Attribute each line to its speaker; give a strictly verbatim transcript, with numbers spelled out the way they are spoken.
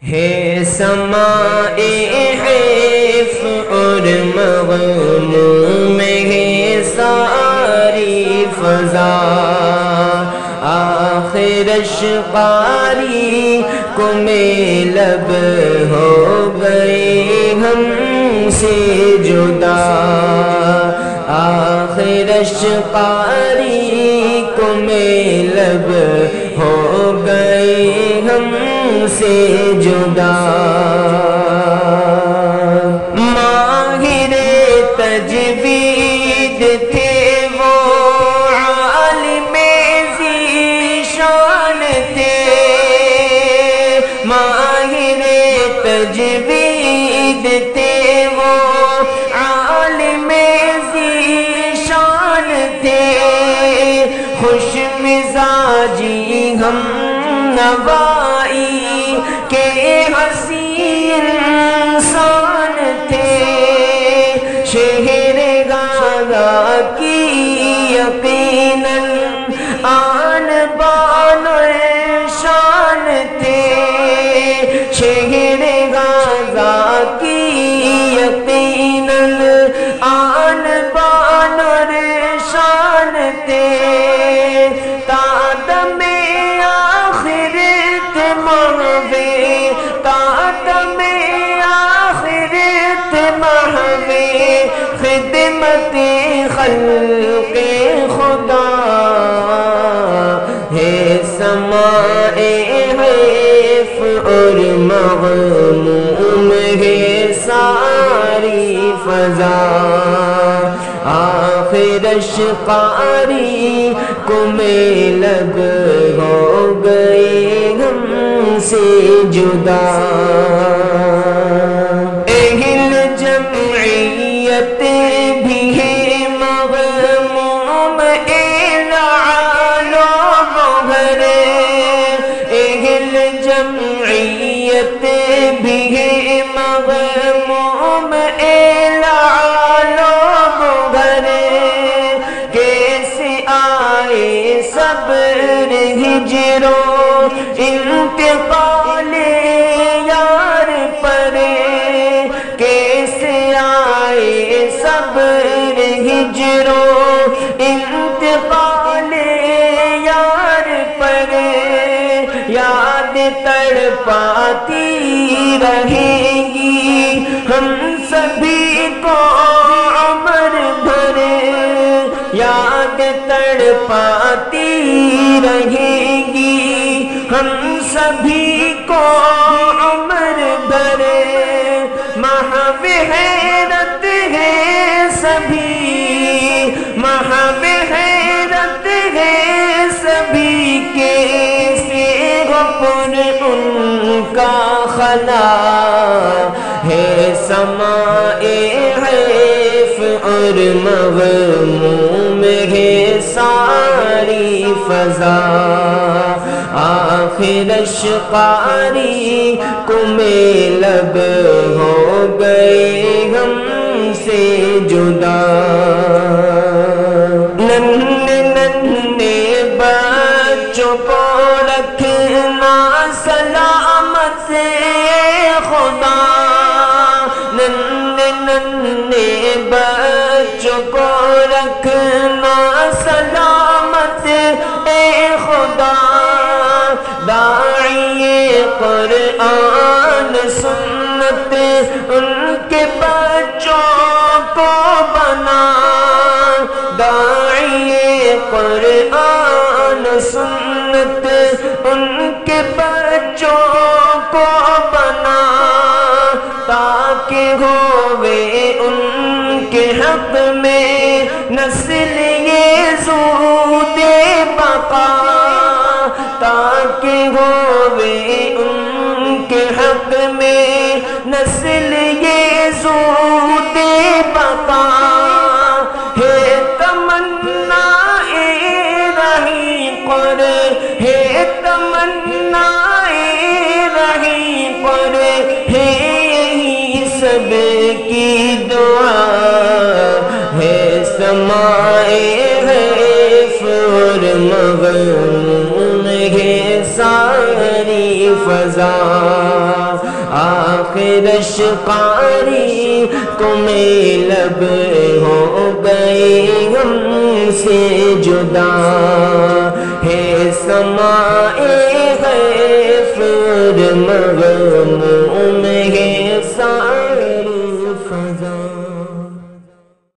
Speaker 1: ہے سمائے حیف اور مغموم ہے ساری فضا، آخر اشقاری کو میں لب ہو گئے ہم سے جدا، آخر اشقاری کو میں لب ہو گئے ہم سے جدا۔ ماہر تجوید تھے وہ عالم ذیشان تھے، ماہر تجوید تھے وہ عالم ذیشان تھے، خوش مزاجی ہم نوائی کے حسین انسان تھے، شہر غازہ کی یقیناً آن بان شان تھے، شہر غازہ کی یقیناً آن بان شان تھے، تادم آخر تھے محوے، تادم آخر تھے محوے خدمت خلق خدا، ہے سمائے حیف اور مغموم ہے ساری فضا، آخر اشقاری کو میں لب ہو گئے ہم سے جدا۔ اہل جمعیت بھی ہے مغموم اعلان و مہر، اہل جمعیت بھی ہے مغموم اعلان و مہر، کیسے آئے صبر ہجر و انتقال یار پر، کیسے آئے صبر ہجر و انتقال یار پر، یاد تڑپاتی رہے گی ہم سبھی کو عمر بھر، یاد تڑپاتی رہے گی ہم سبھی کو عمر بھر، محو حیرت ہے سبھی، محو حیرت ہے سبھی، کیسے ہو پر ان کا خلا، ہے سمائے حیف اور مغموم ہے ساری فضا، آخر اشقاری کو میں لب ہو گئے ہم سے جدا۔ ننھے ننھے بچوں کو رکھنا سلامت خدا، ننھے ننھے بچوں کو رکھنا سلامت اے خدا، داعی قرآن سنت ان کے بچوں کو بنا، داعی قرآن سنت ان کے بچوں کو بنا، تاکہ ہووے ان کے حق میں نسل یہ زود بقا، تاکہ ہووے ان کے حق میں نسل یہ زود بقا، ہے تمنا رہی پر، ہے تمنا رہی پر، ہے یہی سب کی دعا، ہے سمائے حیف اور مغموم ہے ساری فضا، آخر اشقاری تمہیں لب ہو گئی ہم سے جدا ہے سمائے غیفر مغموم